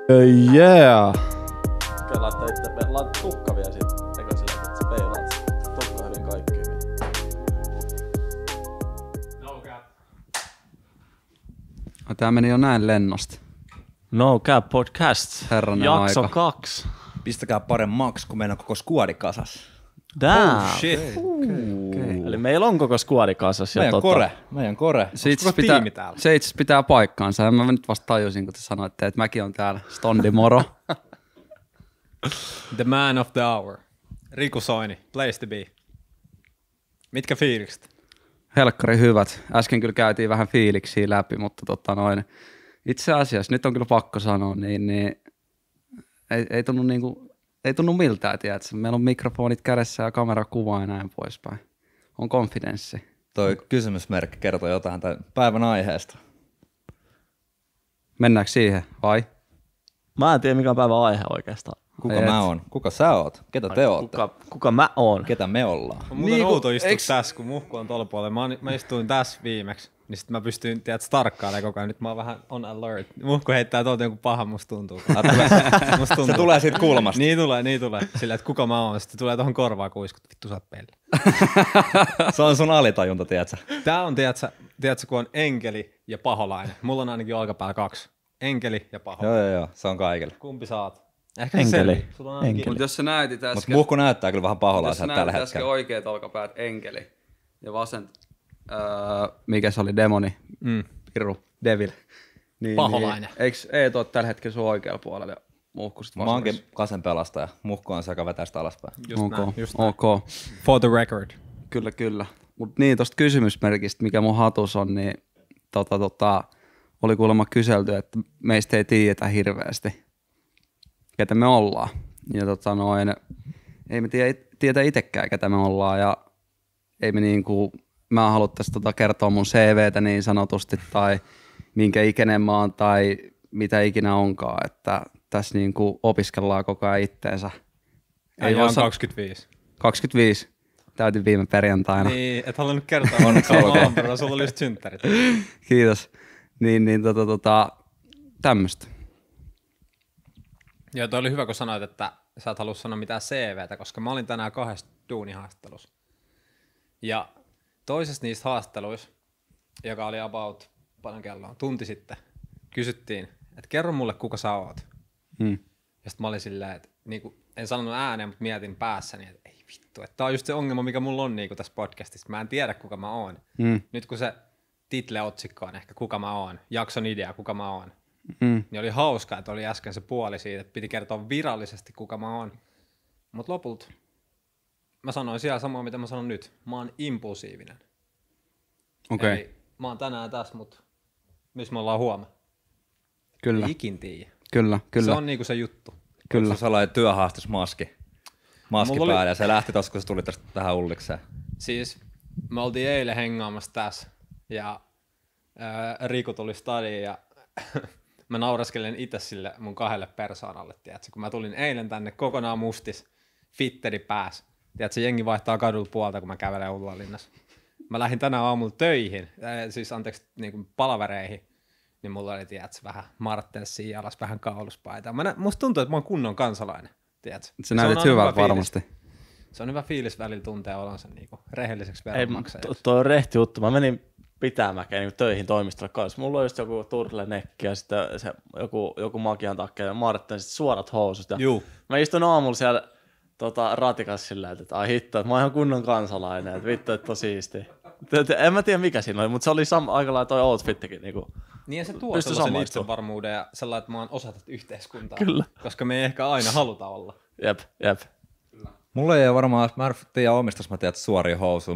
Yeah. Okei, laittaa itse, laita tukka vielä sit. Eikä silleen, että sä peilaat tukka hyvin kaikkiin. No cap. Tää meni jo näin lennosti. No Cap Podcast. Herranen Jakso aika. 2. Pistäkää paremmaksi, kun meidän on koko skuadi kasas. Damn. Oh shit. Okay. Eli meillä on koko skuadi kasassa. Meidän kore. Se itse Koko pitää, tiimi täällä. se itse pitää paikkaansa. Ja mä nyt vasta tajusin, kun te sanoitte, että mäkin on täällä. Stondi moro. The man of the hour. Riku Soini, place to be. Mitkä fiilikset? Helkkari hyvät. Äsken kyllä käytiin vähän fiiliksiä läpi, mutta itse asiassa, nyt on kyllä pakko sanoa, niin ei tunnu miltään, tiedätkö? Meillä on mikrofonit kädessä ja kamera kuvaa ja näin poispäin. On konfidenssi. Toi kysymysmerkki kertoo jotain tämän päivän aiheesta. Mennäänkö siihen, vai? Mä en tiedä mikä on päivän aihe oikeastaan. Kuka mä oon? Kuka sä oot? Ketä te ootte? Kuka mä oon? Ketä me ollaan? On muuten outo istua tässä, kun muhku on tuolla puolella. Mä istuin tässä viimeksi, niin sit mä pystyin tarkkailemaan koko ajan. Nyt mä oon vähän on alert. Muhku heittää tuolta jonkun pahan, musta tuntuu. Se tulee siitä kulmasta. Niin tulee. Sillä, että kuka mä oon. Sitten tulee tohon korvaan kuiskut. Vittu sä oot pelle. Se on sun alitajunta, tiedätkö? Tää on, tiedätkö, kun on enkeli ja paholainen. Mulla on ainakin olkapäällä 2. Enkeli ja paholainen. Joo. Se on kaikille. Kumpi saat? Ehkä Enkeli. Sulla on ainakin. Mutta jos sä näytit äsken, Mutta muhku näyttää kyllä vähän paholaiselta tällä äsken hetkellä. oikeat olkapäät enkeli ja vasen, mikä se oli, demoni, piru, devil. Niin, Paholainen. Niin, eikö Eeto ole tällä hetkellä sun oikealla puolella ja muhku sit Mä vasemmassa? oonkin kasen pelastaja. Muhku on se, joka vetää sitä alaspäin. Just näin. Ok. For the record. Kyllä. Mut niin, tosta kysymysmerkistä, mikä mun hatus on, niin oli kuulemma kyselty, että meistä ei tiedetä hirveästi, ketä me ollaan. Ja ei me tiedä itsekään, ketä me ollaan, ja ei me mä haluttaisi kertoa mun CVtä niin sanotusti, tai minkä ikäinen mä oon, tai mitä ikinä onkaan, että tässä opiskellaan koko ajan itteensä. Ei on 25. 25. Täytin viime perjantaina. Niin, et halunnut kertoa. Onneksi olkoon. Sulla oli just synttärit. Kiitos. Tämmöstä. Joo, toi oli hyvä, kun sanoit, että sä et halua sanoa mitään CVtä, koska mä olin tänään 2 duunihaastattelussa. Ja toisessa niistä haastatteluissa, joka oli about, paljon kelloa, tunti sitten, kysyttiin, että kerro mulle, kuka sä oot. Ja sit mä olin silleen, että en sanonut ääneen, mutta mietin päässäni, että ei vittu, että tää on just se ongelma, mikä mulla on tässä podcastissa. Mä en tiedä, kuka mä oon. Nyt kun se title-otsikko on ehkä kuka mä oon, jakson idea, kuka mä oon, niin oli hauska, että oli äsken se puoli siitä, että piti kertoa virallisesti, kuka mä oon. Mutta lopulta mä sanoin siellä samaa, mitä mä sanon nyt. Mä oon impulsiivinen. Okei. Eli mä oon tänään tässä, mutta missä me ollaan huomenna? Kyllä. Ei ikin tiedä. Kyllä. Se on niinku se juttu. Kyllä. Se sellainen työhaastusmaski Mulla oli- päällä ja se lähti tossa, kun se tuli tähän ullikseen. Siis me oltiin eilen hengaamassa tässä ja Riku tuli stadiin ja mä nauraskelen itse sille mun 2 persoanalle, tiedätkö? Kun mä tulin eilen tänne kokonaan mustis, fitteri pääs. Tiedätkö, jengi vaihtaa kadulla puolta, kun mä kävelen Ullanlinnassa. Mä lähdin tänään aamulla töihin, palavereihin, niin mulla oli, tiedätkö, vähän Martensia jalas, vähän kauluspaita. Musta tuntuu, että mä oon kunnon kansalainen, tiedätkö? Se näytit hyvältä varmasti. Se on hyvä fiilis välillä tuntea olonsa niinku rehelliseksi Ei, veronmaksajaksi. toi on rehti juttu. Mä menin Pitäämäkeen töihin toimistolle kanssa. Mulla on just joku turtlenekki ja sitten se joku makian takia ja Martin sitten suorat housut. Ja Juu. mä istun aamulla siellä ratikassa sillä, että ai hitto, että mä oon ihan kunnon kansalainen, että vittu, että on siistiä. En mä tiedä mikä siinä oli, mutta se oli aika lailla toi outfittikin. Niin ja se tuo Pystyi sellaisen samaistua. itsevarmuuden ja sellainen, että mä oon osa tätä yhteiskuntaa. Kyllä. Koska me ei ehkä aina haluta olla. Jep. Mulla ei ole varmaan, mä en tiedä omistas, mä tiedän suoria housuja.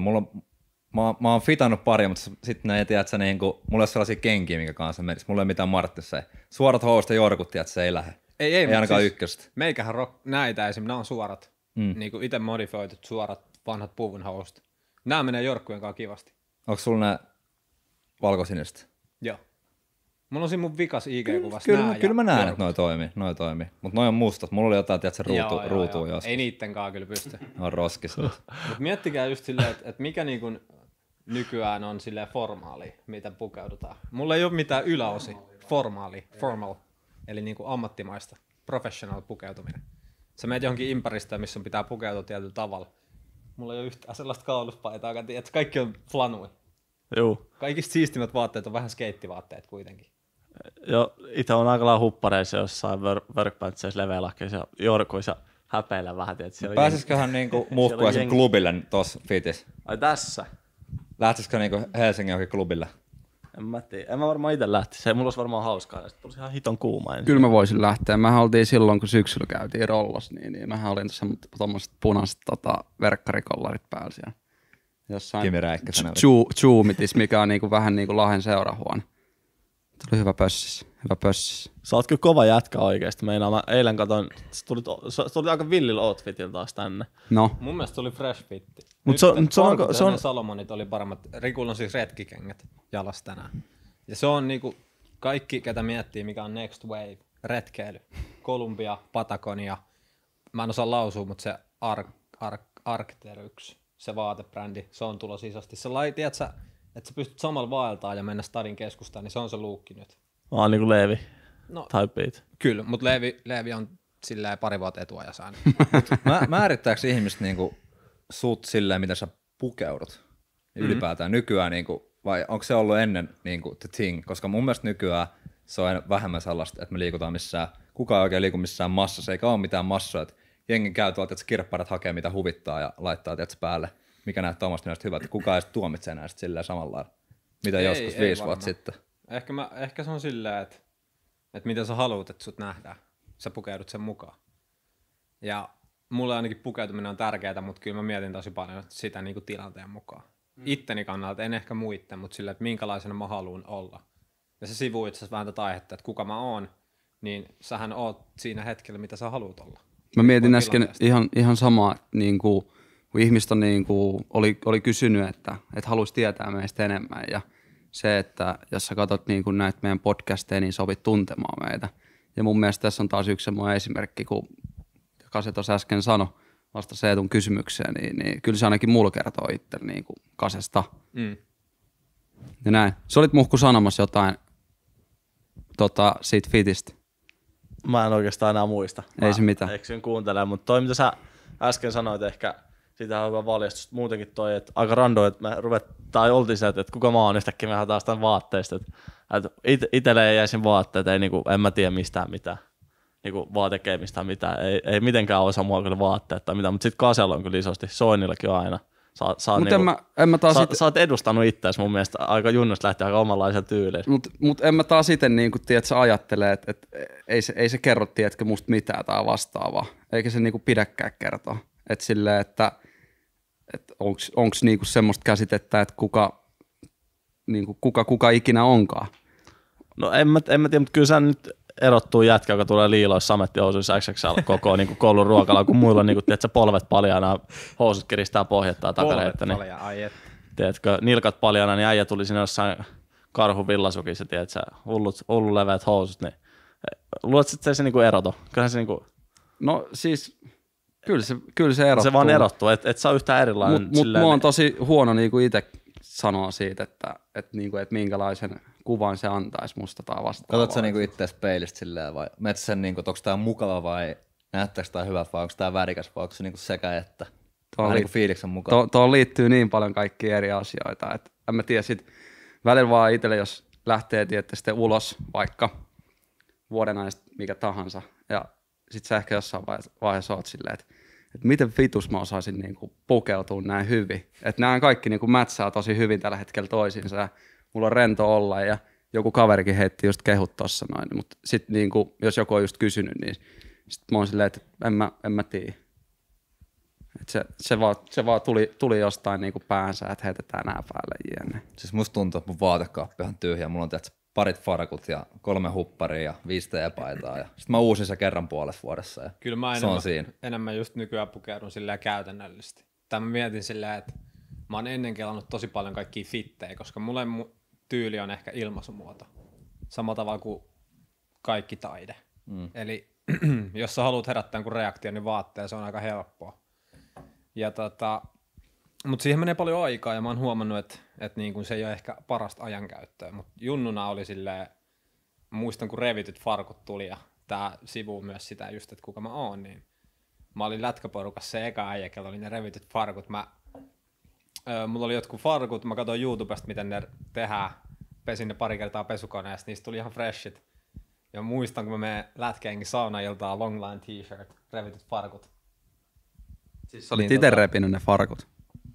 Mä oon fitannut pari, mutta sitten ne ei tiedä, että se mulla ei ole sellaisia kenkiä, minkä kanssa menisi. Mulla ei ole mitään Marttissa. Suorat housut ja jorkut, tiedät, se ei lähde. Ei mutta ainakaan siis ykköstä. Meikähän näitä esimerkiksi, nämä on suorat. Niinku itse modifioitut suorat vanhat puvun housut. Nämä menee jorkkujen kanssa kivasti. Onko sulla ne valkosiniset? Joo. Mulla on siinä mun vikas IG-kuvassa Kyllä mä näen, että noi toimii. Mutta noi on mustat. Mulla oli jotain, tiedät, se ruutuu joskus. Ei niittenkaan kyllä pysty. Ne on roskissa. Mut miettikää just silleen, että mikä niinku nykyään on silleen formaali, mitä pukeudutaan. Mulla ei ole mitään yläosi. Formal. eli niinku ammattimaista, professional pukeutuminen. Sä meet johonkin ympäristöön, missä sun pitää pukeutua tietyllä tavalla. Mulla ei ole yhtään sellaista kauluspaitaa, että kaikki on flanui. Juu. Kaikista siistimmät vaatteet on vähän skeittivaatteet kuitenkin. Jo, itse on aika lailla huppareissa jossain workpantseissa, leveälakkeissa ja jorkuissa häpeillä vähän. Pääsisiköhän niinku muhkuaisen klubille tossa fitis? Ai tässä? Lähtisikö niinku Helsingin johonkin klubille? En mä tiedä. En mä varmaan itse lähtisi. Se mulla olisi varmaan hauskaa. Sitten tulisi ihan hiton kuuma. Kyllä mä voisin lähteä. Mehän oltiin silloin, kun syksyllä käytiin Rollos, niin mähän olin tässä tommoset punaiset verkkarikollarit päällä siellä. Jossain Kimi Räikkösenä. Zoomitis, mikä on niinku vähän niinku Lahden seurahuone. Tuli hyvä pössis. Sä oot kyllä kova jätkä oikeesti. Mä eilen katsoin, sä tulit aika villillä outfitillä taas tänne. No. Mun mielestä tuli fresh fitti. Se on Salomonit oli paremmat. Rikulla on siis retkikengät jalas tänään. Ja se on niinku kaikki, ketä miettii, mikä on next wave. Retkeily. Columbia, Patagonia. Mä en osaa lausua, mutta se Arcteryx, se vaatebrändi, se on tulos isosti. Se tiedätkö, että sä pystyt samalla vaeltaa ja mennä stadin keskustaan, niin se on se luukki nyt. Mä oon niinku Leevi. No, Typebeat. kyllä, mutta Leevi on silleen pari vuotta etuajassa aina. Määrittääkö ihmiset niinku sut silleen, miten sä pukeudut? Ylipäätään nykyään, niinku, vai onko se ollut ennen niinku, the thing? Koska mun mielestä nykyään se on vähemmän sellaista, että me liikutaan missään, kukaan ei oikein liiku missään massassa, eikä ole mitään massoja. Että jengi käy tuolta, että kirpparat hakee mitä huvittaa ja laittaa tietysti päälle, mikä näyttää omasta mielestä hyvältä. Kukaan ei tuomitse enää silleen samalla lailla, mitä joskus 5 vuotta sitten. Ehkä se on silleen, että miten sä haluat, että sut nähdään. Sä pukeudut sen mukaan. Ja mulle ainakin pukeutuminen on tärkeää, mutta kyllä mä mietin tosi paljon sitä niin kuin tilanteen mukaan. Itteni kannalta, en ehkä muitten, mutta silleen, että minkälaisena mä haluan olla. Ja se sivuu itse asiassa vähän tätä aihetta, että kuka mä oon, niin sähän oot siinä hetkellä, mitä sä haluat olla. Mä mietin äsken ihan samaa, niin kuin, kun ihmiset on, niin kuin, oli kysynyt, että haluaisi tietää meistä enemmän. Ja se, että jos sä katsot niin kuin näitä meidän podcasteja, niin sä opit tuntemaan meitä. Ja mun mielestä tässä on taas yksi semmoinen esimerkki, kun Kase tuossa äsken sanoi vasta Seetun kysymykseen, niin kyllä se ainakin mulla kertoo itse niin kuin Kasesta. Ja näin. Sä olit Muhku sanomassa jotain siitä fitistä. Mä en oikeastaan enää muista. Ei se mitään. Eksyn kuuntelemaan, mutta toi mitä sä äsken sanoit ehkä, siitä on hyvä valjastus muutenkin toi, että aika random, että me oltiin se, että kuka mä oon yhtäkkiä, me taas tämän vaatteista, että itelle ei jäisin vaatteet, ei niinku, en mä tiedä mistään mitään, niinku vaan tekee mistään mitään, ei mitenkään osaa mua kyllä vaatteet tai mitään, mutta sit Kasella on kyllä isosti, Soinillakin on aina. Sä oot edustanut itseäsi mun mielestä aika junnosta lähtee aika omanlaisen tyyliin. Mutta en mä taas itse niin tiedätkö, ajattele, että ei se kerro, tiedätkö, musta mitään tai vastaavaa. Eikä se niinku pidäkään kertoa. Että silleen, että onko niinku semmoista käsitettä, että kuka ikinä onkaan. No en mä tiedä, mutta kyllä sä nyt erottuu jätkä, joka tulee liiloissa samettihousuissa XXL koko niin koulun ruokalla, kun muilla on niin tiedätkö, polvet paljana, housut kiristää pohjattaa takareita. Niin, tiedätkö, nilkat paljana, niin äijä tuli sinne jossain karhuvillasukin, tiedätkö, hullu leveät housut. Niin, luuletko, että se niin erotu? Kyllähän se niin No siis, kyllä se erottuu. Se vaan erottuu, et sä ole yhtään erilainen. Mutta mua on tosi huono niin itse sanoa siitä, että minkälaisen kuvan se antaisi musta tai vastaavaa. Katsotko sä niinku itseäsi peilistä silleen vai menet sen, niinku, onko tää mukava vai näyttääkö tää hyvältä vai onko tää värikäs vai onko se niinku sekä että? Vähän niinku fiiliksen mukaan. Tuohon liittyy niin paljon kaikkia eri asioita, että en mä tiedä sit välillä vaan itselle, jos lähtee tietysti sitten ulos vaikka vuoden ajasta mikä tahansa ja sit sä ehkä jossain vaiheessa oot silleen, että miten vitus mä osaisin niinku pukeutua näin hyvin. Että nämä kaikki niinku mätsää tosi hyvin tällä hetkellä toisiinsa ja mulla on rento olla ja joku kaverikin heitti just kehut tossa noin. Mutta sitten niinku, jos joku on just kysynyt, niin sit mä oon silleen, että en mä tiedä. Se vaan tuli jostain niinku päänsä, että heitetään nää päälle jne. Siis musta tuntuu, että mun vaatekaappi on tyhjä. Mulla on parit farkut ja 3 hupparia ja 5 teepaitaa. Ja sit mä uusin se kerran puolessa vuodessa ja kyllä mä enemmän just nykyään pukeudun silleen käytännöllisesti. Tai mä mietin silleen, että mä oon ennen kelannut tosi paljon kaikkia fittejä, koska mulle tyyli on ehkä ilmaisumuoto. Samalla tavalla kuin kaikki taide. Eli jos sä haluat herättää jonkun reaktion, niin vaatteen se on aika helppoa. Ja mutta siihen menee paljon aikaa ja mä oon huomannut, että niin kun se ei ole ehkä parasta ajankäyttöä. Mutta junnuna oli silleen, muistan kun revityt farkut tuli ja tää sivuu myös sitä just, että kuka mä oon, niin mä olin lätkäporukassa se eka äijä, kello oli ne revityt farkut. Mulla oli jotkut farkut, mä katsoin YouTubesta, miten ne tehdään, pesin ne pari kertaa pesukoneesta, niistä tuli ihan freshit. Ja muistan, kun mä menen lätkeenkin saunailtaan, longline t-shirt, revityt farkut. Siis olit itse repinyt ne farkut?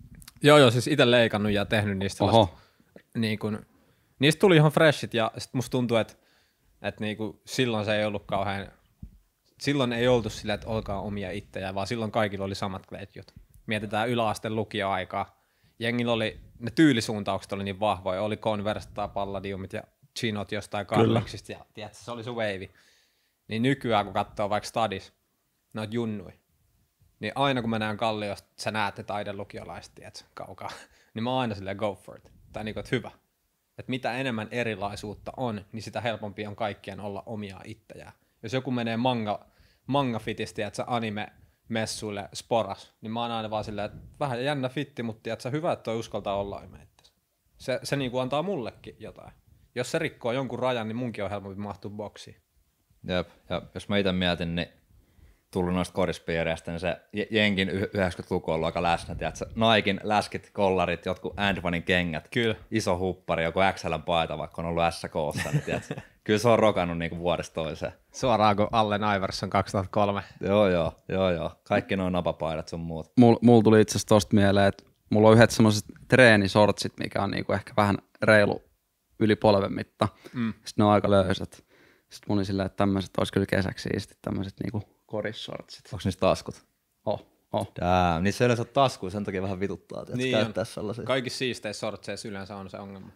Joo, siis itse leikannut ja tehnyt niistä sellaista, niin kun, niistä tuli ihan freshit ja sit musta tuntuu, että niin kun silloin se ei ollut kauhean, silloin ei oltu silleen, että olkaa omia itsejä, vaan silloin kaikilla oli samat ketjut. Mietitään yläasteen lukioaikaa. Jengillä oli, ne tyylisuuntaukset oli niin vahvoja, oli Converse tai Palladiumit ja chinot jostain Carluxista ja tiedätkö, se oli se wavy. Niin nykyään kun katsoo vaikka stadis, noita junnui, niin aina kun mä näen Kalliosta, sä näet ne taidelukiolaiset, tiedätkö, kaukaa, niin mä oon aina silleen go for it. Tai niinku, että hyvä. Että mitä enemmän erilaisuutta on, niin sitä helpompi on kaikkien olla omia itsejään. Jos joku menee manga-fitistä, että anime-messuille sporas, niin mä oon aina vaan silleen, että vähän jännä fitti, mutta tiedätkö, hyvä, että toi uskaltaa olla itse. Se niinku antaa mullekin jotain. Jos se rikkoo jonkun rajan, niin munkin on helpompi mahtua boksiin. Jep, ja jos mä itse mietin, niin tullut noista korispiireistä, niin se jenkin 90-luku on ollut aika läsnä, tiedätkö? Naikin läskit, kollarit, jotkut Antwanin kengät, Kyllä. Iso huppari, joku XL:n paita, vaikka on ollut SK:ssa, niin tiedätkö? Kyllä se on rokannut niinku vuodesta toiseen. Suoraan kuin Allen Iverson 2003. Joo. Kaikki nuo napapaidat sun muut. Mulla tuli itse asiassa tosta mieleen, että mulla on yhdet semmoiset treenisortsit, mikä on niinku ehkä vähän reilu yli polven mitta. Sitten ne on aika löysät. Sitten mun oli silleen, että tämmöiset olisi kyllä kesäksi siistit, tämmöiset niinku korissortsit. Onko niissä taskut? Oh. Niissä yleensä on taskuja, sen takia vähän vituttaa, että niin käyttää sellaisia. Kaikissa siisteissä sortseissa yleensä on se ongelma.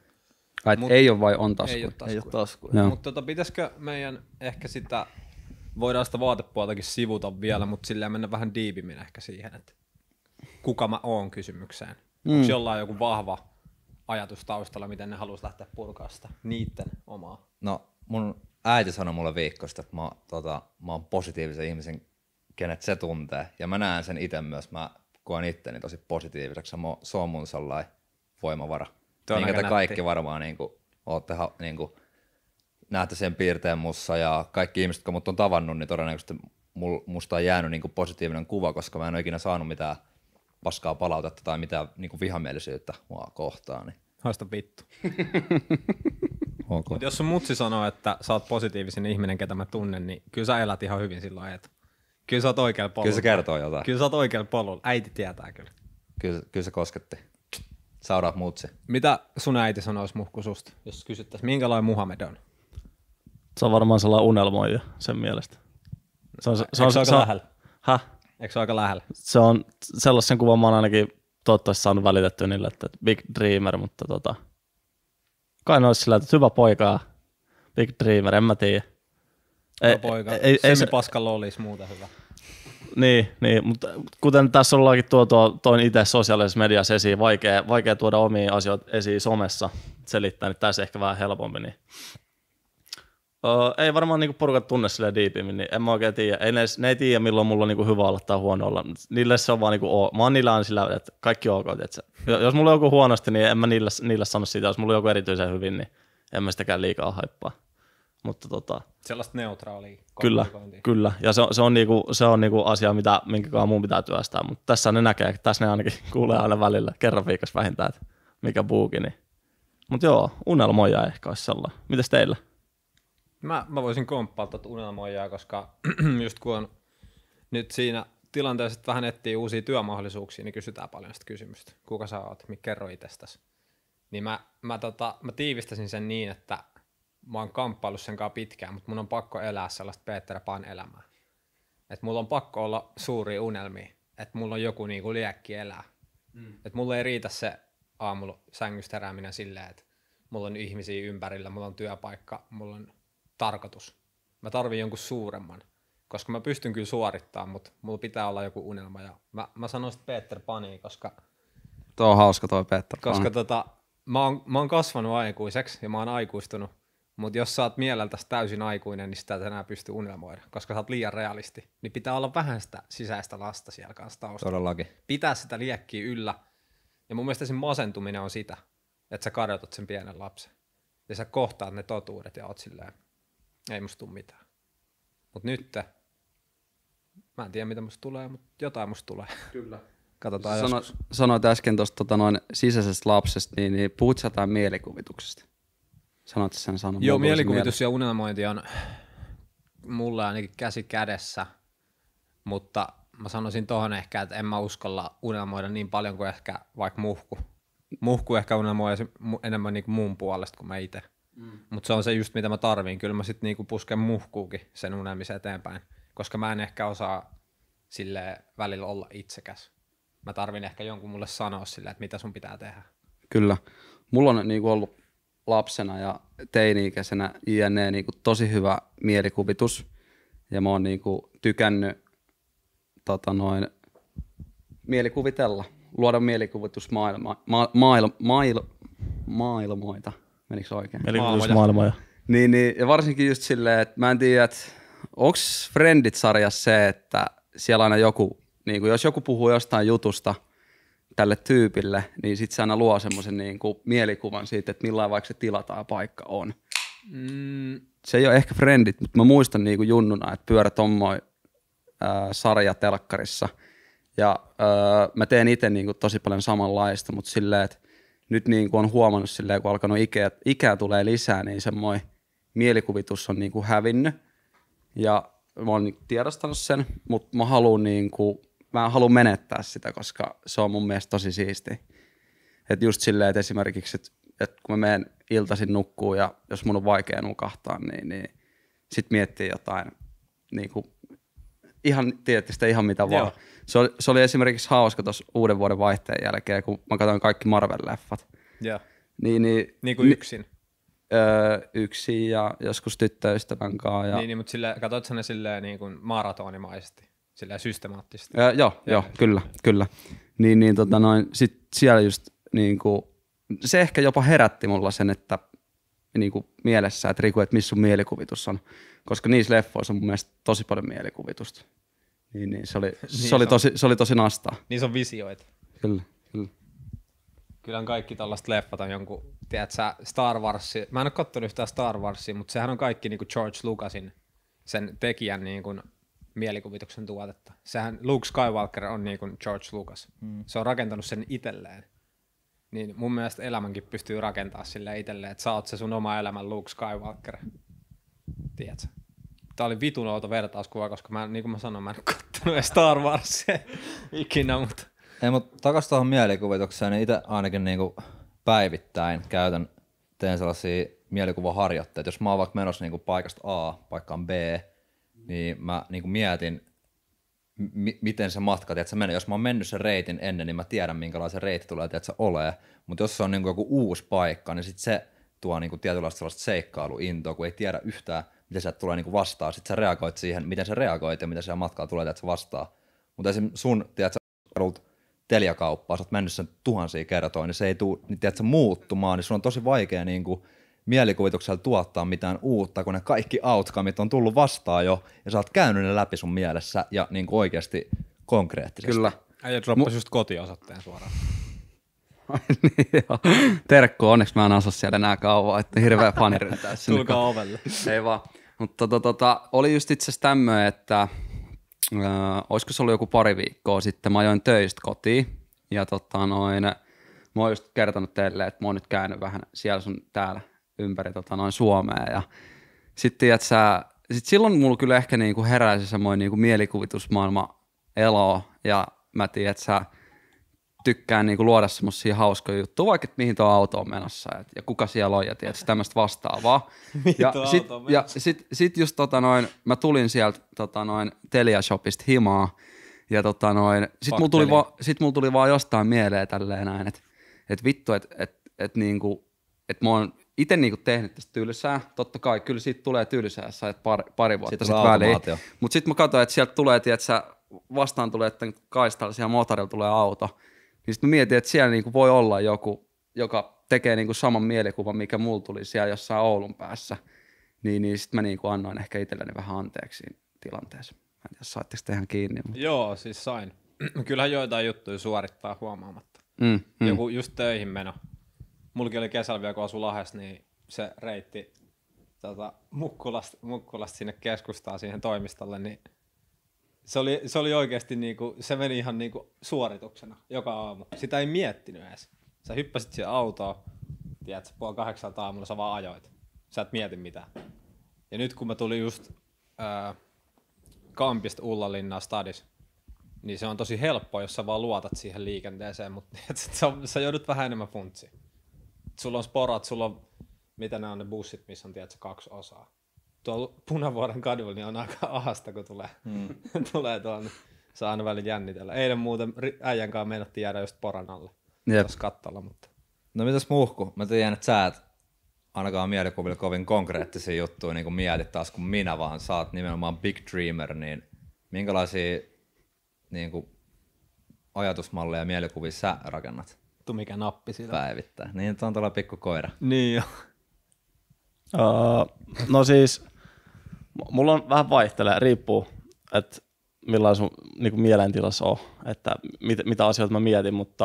Ei ole vai on taskuja? Ei ole taskuja. Joo. Mutta pitäisikö meidän ehkä sitä, voidaan sitä vaatepuoltakin sivuta vielä, mutta silleen mennä vähän diipimmin ehkä siihen, että kuka mä oon kysymykseen. Onko jollain joku vahva ajatus taustalla, miten ne haluaisi lähteä purkaa sitä niitten omaa? No mun äiti sanoi mulle viikkoista, että mä oon positiivisen ihmisen, kenet se tuntee. Ja mä näen sen itse myös. Mä koen itteni tosi positiiviseksi. Se on mun sellainen voimavara. Minkä te kaikki varmaan ootte näette sen piirteen mussa. Ja kaikki ihmiset, jotka mut on tavannut, niin todennäköisesti musta on jäänyt positiivinen kuva, koska mä en ole ikinä saanut mitään paskaa palautetta tai mitään vihamielisyyttä mua kohtaan. Niin. Haista vittu. Okay. Mut jos sun mutsi sanoo, että sä oot positiivisin ihminen, ketä mä tunnen, niin kyllä sä elät ihan hyvin silloin, että kyllä sä oot oikealla polulla. Kyllä se kertoo jotain. Kyllä sä oot oikealla polulla. Äiti tietää kyllä. Kyllä se kosketti. Saudaat mutsi. Mitä sun äiti sanoisi muhku susta, jos kysyttäisiin, minkälainen Muhammed on? Se on varmaan sellainen unelmoija sen mielestä. Se on aika lähellä? Häh? Eikö se ole aika lähellä? Se on sellaisen kuvan mä oon ainakin toivottavasti saanut välitettyä niille, että big dreamer, mutta kai ne olisi sillä, että hyvä poika, big dreamer, en mä tiedä. Hyvä poika, semipaskalla olisi muuta hyvä. Niin, mutta kuten tässä ollaankin toin itse sosiaalisessa mediassa esiin, vaikea tuoda omia asioita esiin somessa selittää, niin tässä ehkä vähän helpompi. Niin. Ei varmaan niinku porukat tunne silleen diipimmin, niin en mä oikein tiedä. Ne ei tiedä, milloin mulla on niinku hyvä olla tai huono olla. Niille se on vaan niinku mä oon niillä aina sillä, että kaikki on ok. Jos mulla on joku huonosti, niin en mä niille sano siitä. Jos mulla on joku erityisen hyvin, niin en mä sitäkään liikaa haippaa. Mutta sellaista neutraalia Kyllä. Ja se on niinku asia, minkä mun pitää työstää. Mutta tässä ne näkee, tässä ne ainakin kuulee aina välillä, kerran viikossa vähintään, että mikä buuki. Niin. Mutta joo, unelmoja ehkä olisi sellainen. Mitäs teillä? Mä voisin komppaa tuota unelmoijaa, koska just kun on nyt siinä tilanteessa, että vähän etsii uusia työmahdollisuuksia, niin kysytään paljon sitä kysymystä. Kuka sä oot? Kerro itsestäsi. Niin mä tiivistäisin sen niin, että mä oon kamppaillut sen kanssa pitkään, mutta mun on pakko elää sellaista Peter Pan elämää. Että mulla on pakko olla suuria unelmia, että mulla on joku niinku liekki elää. Että mulla ei riitä se aamulla sängystä herääminen silleen, että mulla on ihmisiä ympärillä, mulla on työpaikka, mulla on tarkoitus. Mä tarvin jonkun suuremman, koska mä pystyn kyllä suorittamaan, mutta mulla pitää olla joku unelma. Ja mä sanon sitä Peter Pania, koska Tuo on hauska toi Peter Pan. koska mä oon kasvanut aikuiseksi ja mä oon aikuistunut, mutta jos sä oot mieleltäsi täysin aikuinen, niin sitä et enää pysty unelmoida, koska sä oot liian realisti. Niin pitää olla vähän sitä sisäistä lasta siellä kanssa taustalla. Todellakin. Pitää sitä liekkiä yllä. Ja mun mielestä se masentuminen on sitä, että sä kadotat sen pienen lapsen. Ja sä kohtaat ne totuudet ja oot silleen, Ei musta tuu mitään. Mut nyt, mä en tiedä mitä musta tulee, mutta jotain musta tulee. Kyllä. Katsotaan joskus. Sanoit äsken tuosta sisäisestä lapsesta, niin puhut sä jotain mielikuvituksesta? Sanoit sen sanon. Joo, mielikuvitus ja unelmointi on mulle ainakin käsi kädessä, mutta mä sanoisin tohon ehkä, että en mä uskalla unelmoida niin paljon kuin ehkä vaikka muhku. Muhku ehkä unelmoi enemmän niinku mun puolesta kuin mä itse. Mutta se on se just mitä mä tarviin. Kyllä mä sit niinku pusken muhkuukin sen unelmisen eteenpäin, koska mä en ehkä osaa silleen välillä olla itsekäs. Mä tarvin ehkä jonkun mulle sanoa silleen, että mitä sun pitää tehdä. Kyllä. Mulla on niinku ollut lapsena ja teini-ikäisenä jne. Niinku tosi hyvä mielikuvitus. Ja mä oon niinku tykännyt mielikuvitella, luoda mielikuvitusmaailmoita. Menikö oikein? Mielikuvitusmaailmoja. Niin, ja varsinkin just silleen, että mä en tiedä, että onks Friendit-sarjassa se, että siellä aina joku, niin jos joku puhuu jostain jutusta tälle tyypille, niin sit se aina luo semmoisen niin mielikuvan siitä, että millainen vaikka se tila tai paikka on. Se ei ole ehkä Friendit, mutta mä muistan niin junnuna, että pyörä tommoin sarja telkkarissa. Ja mä teen itse niin tosi paljon samanlaista, mutta silleen, että nyt niin on huomannut silleen, kun alkanut ikää tulee lisää, niin semmoinen mielikuvitus on niin hävinnyt. Ja mä oon tiedostanut sen, mutta mä haluan menettää sitä, koska se on mun mielestä tosi siistiä. Että just silleen, että esimerkiksi, että kun mä menen iltaisin nukkuu ja jos mun on vaikea nukahtaa, niin sit miettii jotain niinku ihan, tiedätte sitä ihan mitä vaan. Se oli esimerkiksi hauska tuossa uuden vuoden vaihteen jälkeen, kun mä katsoin kaikki Marvel-leffat. Joo. Niin kuin yksin. Yksin ja joskus tyttöystävän kanssa. Ja... Niin, mutta katsoit sä ne silleen niin kuin maratonimaisesti, silleen systemaattisesti? Joo, kyllä. Sit siellä just niinku, se ehkä jopa herätti mulla sen, että niinku mielessä, että Riku, että missä sun mielikuvitus on. Koska niissä leffoissa on mun mielestä tosi paljon mielikuvitusta. Niin se oli tosi nastaa. Niissä on visioita. Kyllä. Kyllähän kaikki tällaiset leffat on jonkun, tiedätkö Star Wars. Mä en ole kattonut yhtään Star Warsia, mutta sehän on kaikki niinku George Lucasin, sen tekijän niinku mielikuvituksen tuotetta. Sehän Luke Skywalker on niinku George Lucas. Se on rakentanut sen itselleen. Niin mun mielestä elämänkin pystyy rakentamaan silleen itselleen, että sä oot se sun oma elämän Luke Skywalker. Tiedätkö? Tää oli vitun outo vertauskuva, koska niin kuin mä sanoin, mä en ole kattonut Star Warsia ikinä, mutta... Ei, mutta takas tuohon mielikuvitukseen, niin itse ainakin niinku päivittäin teen sellaisia mielikuvaharjoitteita. Jos mä oon vaikka menossa niinku paikasta A paikkaan B, niin mä niinku mietin, miten se matka menee. Jos mä oon mennyt sen reitin ennen, niin mä tiedän, minkälainen reitti tulee olemaan. Mutta jos se on niinku joku uusi paikka, niin sit se tuo niinku tietynlaista sellaista seikkailuintoa, kun ei tiedä yhtään, miten sieltä tulee niinku vastaan. Sitten sä reagoit siihen, miten sä reagoit ja miten siellä matkalla tulee vastaan. Mutta esimerkiksi sun, Telia-kauppaa, sä oot mennyt sen tuhansia kertoja, niin se ei tule muuttumaan, niin sun on tosi vaikea niinku mielikuvituksella tuottaa mitään uutta, kun ne kaikki outcomeit on tullut vastaan jo, ja sä oot käynyt ne läpi sun mielessä, ja niinku oikeasti konkreettisesti. Kyllä. Äijä droppasi just kotiosoitteen suoraan. Niin, joo. Terkku, onneksi mä en asu siellä enää kauan, että hirveä faniryntäys. Tulkaa ovelle. Ei vaan. Mutta oli just itse asiassa tämmöinen, että olisiko se ollut joku pari viikkoa sitten, mä ajoin töistä kotiin ja mä oon just kertonut teille, että mä oon nyt käynyt vähän siellä sun täällä ympäri Suomea ja sitten silloin mulla kyllä ehkä niinku heräsi semmoinen niinku mielikuvitusmaailma elo ja mä tiedän, että tykkään niinku luoda semmosia hauskoja juttuja, vaikka että mihin tuo auto on menossa ja kuka siellä on ja tiedätkö, tämmöistä vastaavaa. Ja sit just mä tulin sieltä Telia Shopista himaa ja sit mulla tuli vaan jostain mieleen tälleen näin, että vittu, että mä oon ite niinku tehnyt tästä tylsää. Totta kai, kyllä siitä tulee tylsää, jos sait pari vuotta sitten väliin. Mut sit mä katsoin, että sieltä tulee, tiedätkö, vastaan tulee, että kaistalla siellä motorilla tulee auto. Niin sit mä mietin, että siellä niinku voi olla joku, joka tekee niinku saman mielikuvan, mikä mulla tuli siellä jossain Oulun päässä. Niin sit mä niinku annoin ehkä itselleni vähän anteeksi siinä tilanteessa. Mä en tiedä, saitteko te ihan kiinni. Mutta... Joo, siis sain. Kyllähän joitain juttuja suorittaa huomaamatta. Joku just töihin meno. Mullakin oli kesällä vielä, kun asui Lahdessa, niin se reitti Mukkulasta sinne keskustaan siihen toimistolle, niin se oli oikeasti niinku, se meni ihan niinku suorituksena joka aamu. Sitä ei miettinyt edes. Sä hyppäsit siihen autoon, tiedätkö, 7:30 aamulla sä vaan ajoit. Sä et mieti mitään. Ja nyt kun mä tulin just Kampista Ullalinnaan stadis, niin se on tosi helppoa, jos sä vaan luotat siihen liikenteeseen, mutta sä joudut vähän enemmän funtsiin. Sulla on sporat, sulla on, mitä nämä on ne bussit, missä on tiedätkö, 2 osaa. Tuolla Punavuoren kadulla niin on aika ahasta, kun tulee tuonne. Saa aina välillä jännitellä. Eilen muuten äijän kanssa meinattiin jäädä just poran alle. Tuossa kattolla, mutta... No mitäs Muhku? Mä tiedän, että sä et ainakaan mielikuvilla kovin konkreettisia juttuja niin kuin mietit taas kuin minä, vaan sä oot nimenomaan big dreamer, niin minkälaisia niin kuin ajatusmalleja ja mielikuvia sä rakennat? Mikä nappi siinä. Päivittäin. Niin, on tuolla pikku koira. Niin jo. No siis, mulla on vähän vaihtelee, riippuu, että millainen sun niin kuin mielentilassa on, että mitä asioita mä mietin, mutta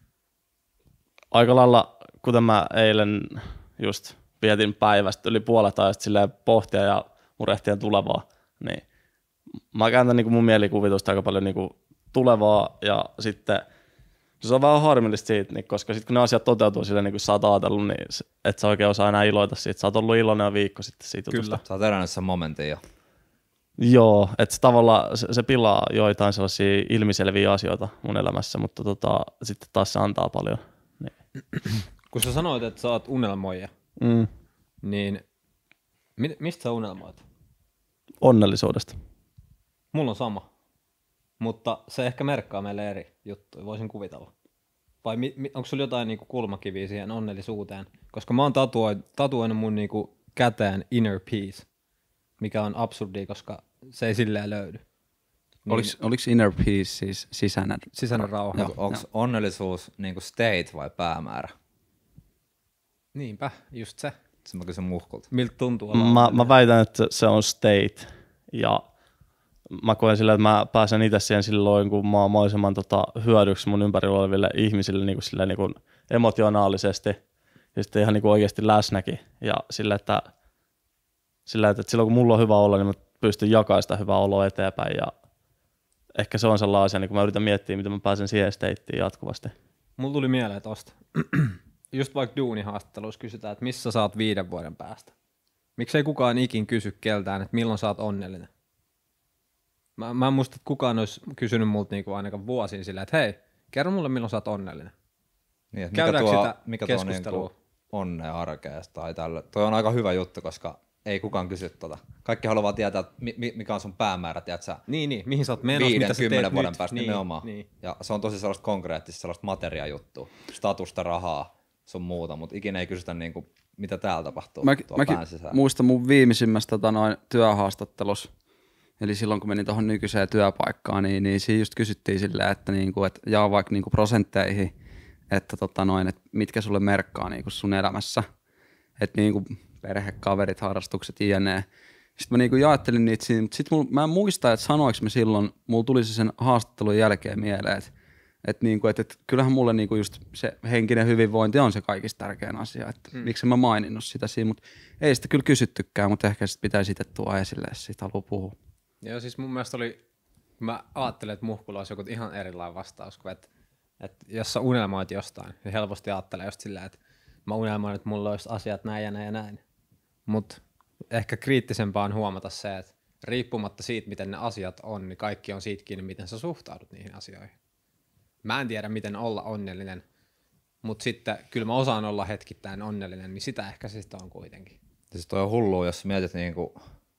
aika lailla, kuten mä eilen just vietin päivästä yli puolet ajasta silleen pohtia ja murehtien tulevaa, niin mä kääntän niin kuin mun mielikuvitusta aika paljon niin kuin tulevaa ja sitten se on vähän harmillista siitä, niin koska sitten kun ne asiat toteutuu silleen niin kuin sä oot ajatellut, niin et sä oikein osaa enää iloita siitä. Sä oot ollut iloinen jo viikko sitten siitä jutusta. Kyllä. Sä oot elänyt sen momentin jo. Joo, että tavallaan se pilaa joitain sellaisia ilmiselviä asioita mun elämässä, mutta sitten taas se antaa paljon. Niin. Kun sä sanoit, että sä oot unelmoija, niin mistä sä unelmoit? Onnellisuudesta. Mulla on sama, mutta se ehkä merkkaa meille eri juttuja, voisin kuvitella. Vai onko sulla jotain niinku kulmakiviä siihen onnellisuuteen? Koska mä oon tatuoinut mun niinku käteen inner peace, mikä on absurdia, koska se ei silleen löydy. Niin, Oliko inner peace siis sisäinen rauha? Onko onnellisuus niinku state vai päämäärä? Niinpä, just se. Se mä kysyn Muhkulta. Miltä tuntuu olla Mä väitän, että se on state ja mä koen sillä, että mä pääsen itse siihen silloin, kun mä oon mahdollisimman hyödyksi mun ympärillä oleville ihmisille niin kuin emotionaalisesti ja sitten ihan niin kuin oikeasti läsnäkin. Ja sillä, että silloin kun mulla on hyvä olla, niin mä pystyn jakamaan sitä hyvää oloa eteenpäin. Ja ehkä se on sellainen asia, niin kun mä yritän miettiä, miten mä pääsen siihen stateen jatkuvasti. Mulla tuli mieleen tosta. Just vaikka duunihaastatteluissa kysytään, että missä sä oot 5 vuoden päästä. Miksei kukaan ikin kysy keltään, että milloin sä oot onnellinen? Mä en muista, että kukaan olisi kysynyt multa niinku ainakaan vuosiin sillä, että hei, kerro mulle milloin sä oot onnellinen. Niin, että Käydäänkö mikä sitä tuo keskustelua? niinku onnea arkea tai tällä. Toi on aika hyvä juttu, koska ei kukaan kysy tota. Kaikki haluaa tietää, että mikä on sun päämäärä, tiedätkö? Niin, mihin sä oot menossa, mitä sä teet 5-10 vuoden nyt. päästä nimenomaan. Niin. Ja se on tosi sellaista konkreettista, sellaista materiajuttua, statusta, rahaa, sun muuta, mutta ikinä ei kysytä niinku, mitä täällä tapahtuu Mäkin muistan mun viimeisimmästä työhaastattelussa, eli silloin kun menin tuohon nykyiseen työpaikkaan, niin siinä just kysyttiin silleen, että, niinku, että jaa vaikka niinku prosentteihin, että, että mitkä sulle merkkaa niinku sun elämässä, että niinku perhe, kaverit, harrastukset, jne. Sitten mä niinku jaettelin niitä siinä, mutta sitten mä en muista, että sanoinko mä silloin, mulla tuli se sen haastattelun jälkeen mieleen, että kyllähän mulle niinku just se henkinen hyvinvointi on se kaikista tärkein asia, että miksi mä maininnut sitä siinä, mutta ei sitä kyllä kysyttykään, mutta ehkä sit pitäisi itse tuoda esille, jos siitä haluaa puhua. Joo, siis mun mielestä mä ajattelin, että Muhkulla olisi joku ihan erilainen vastaus, kuin että jos sä unelmoit jostain, niin helposti ajattelee just sillä, että mä unelmoin, että mulla olisi asiat näin ja näin ja näin. Mutta ehkä kriittisempää on huomata se, että riippumatta siitä, miten ne asiat on, niin kaikki on siitä kiinni, miten sä suhtaudut niihin asioihin. Mä en tiedä, miten olla onnellinen, mutta sitten kyllä mä osaan olla hetkittäin onnellinen, niin sitä ehkä se on kuitenkin. Siis toi on hullua, jos mietit niinku,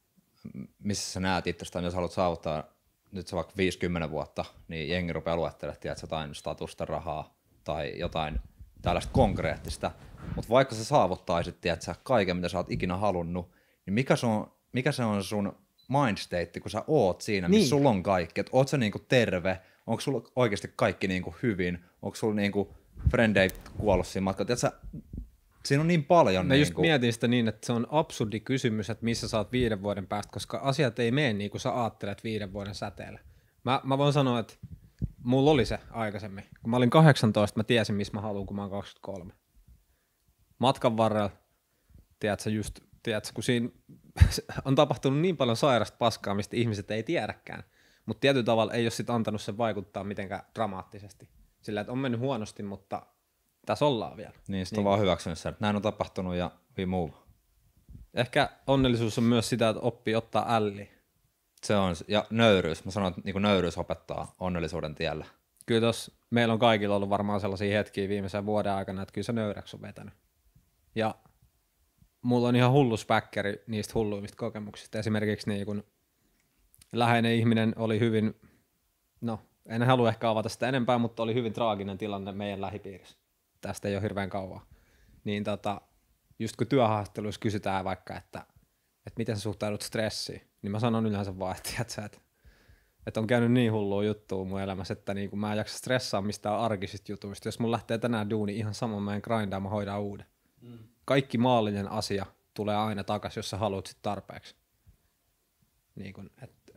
missä sä näet itsestäni, jos haluat saavuttaa nyt se vaikka 50 vuotta, niin jengi rupeaa luettelemaan, että jotain statusta, rahaa tai jotain tällaista konkreettista. Mutta vaikka sä saavuttaisit, tiedätkö, kaiken, mitä sä oot ikinä halunnut, niin mikä se on sun mindstate, kun sä oot siinä, missä sulla on kaikki. Oot sä niinku terve, onko sulla oikeasti kaikki niinku hyvin, onko sulla niinku frendei kuollut siinä matkalla. Tiedätkö, siinä on niin paljon. Mä just mietin sitä niin, että se on absurdi kysymys, että missä sä oot 5 vuoden päästä, koska asiat ei mene niin kuin sä ajattelet 5 vuoden säteellä. Mä voin sanoa, että mulla oli se aikaisemmin. Kun mä olin 18, mä tiesin, missä mä haluan, kun mä oon 23. Matkan varrella, tiedätkö, just tiedätkö, kun siinä on tapahtunut niin paljon sairasta paskaa, mistä ihmiset ei tiedäkään, mutta tietyllä tavalla ei ole sit antanut sen vaikuttaa mitenkään dramaattisesti. Sillä, että on mennyt huonosti, mutta tässä ollaan vielä. Niin, sit on vaan hyväksynyt sen, että näin on tapahtunut ja we move. Ehkä onnellisuus on myös sitä, että oppii ottaa älliä. Se on, ja nöyryys. Mä sanon, että niin nöyryys opettaa onnellisuuden tiellä. Kyllä meillä on kaikilla ollut varmaan sellaisia hetkiä viimeisen vuoden aikana, että kyllä se nöyräksi on vetänyt. Ja mulla on ihan hullu späkkäri niistä hulluimmista kokemuksista. Esimerkiksi niin kun läheinen ihminen oli hyvin, no en halua ehkä avata sitä enempää, mutta oli hyvin traaginen tilanne meidän lähipiirissä. Tästä ei ole hirveän kauan. Niin just kun työhaastatteluissa kysytään vaikka, että miten sä suhtaudut stressiin, niin mä sanon yleensä vaan, että on käynyt niin hullua juttua mun elämässä, että niin mä en jaksa stressaa mistään arkisista jutuista. Jos mun lähtee tänään duuni ihan saman, mä en grindaa, mä hoidan uuden. Kaikki maallinen asia tulee aina takas, jos sä haluat sit tarpeeksi. Niin kun,